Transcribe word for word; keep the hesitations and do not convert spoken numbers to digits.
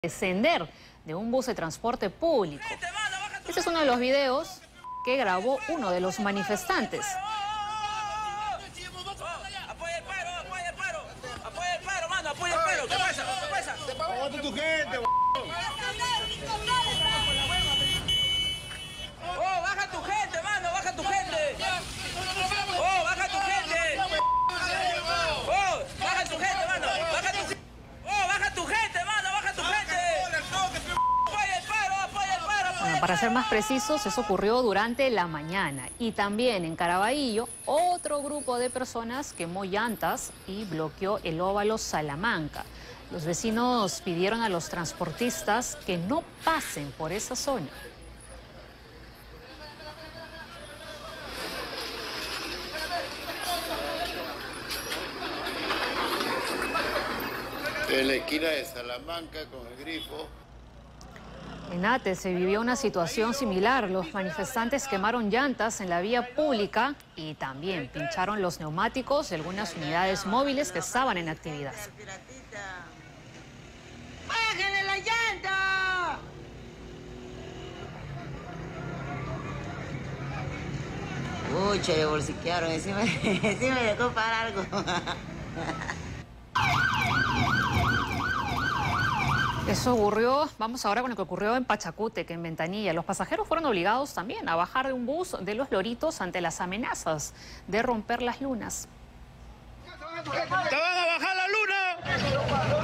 descender de un bus de transporte público. Este es uno de los videos que grabó uno de los manifestantes. Apoya el paro, apoya el paro, apoya el paro, mano, apoya el paro. ¿Qué pasa? ¿Qué pasa? ¡Aguanta tu gente! ¡Oh, baja tu gente, mano! ¡Baja tu gente! ¡Oh, baja tu gente! ¡Oh, baja tu gente, mano! ¡Baja tu ¡Oh, baja tu gente, mano! ¡Baja tu gente! ¡Apoya el paro, apoya el paro! Bueno, para ser más precisos, eso ocurrió durante la mañana. Y también en Caraballo, otro grupo de personas quemó llantas y bloqueó el óvalo Salamanca. Los vecinos pidieron a los transportistas que no pasen por esa zona. En la esquina de Salamanca con el grifo. En Ate se vivió una situación similar. Los manifestantes quemaron llantas en la vía pública y también pincharon los neumáticos de algunas unidades móviles que estaban en actividad. ¡Bájenle la llanta! Uy, che, bolsiquearon, encima, encima me dejó para algo. Eso ocurrió, vamos ahora con lo que ocurrió en Pachacútec, en Ventanilla. Los pasajeros fueron obligados también a bajar de un bus de Los Loritos ante las amenazas de romper las lunas. ¡Te van a bajar la luna!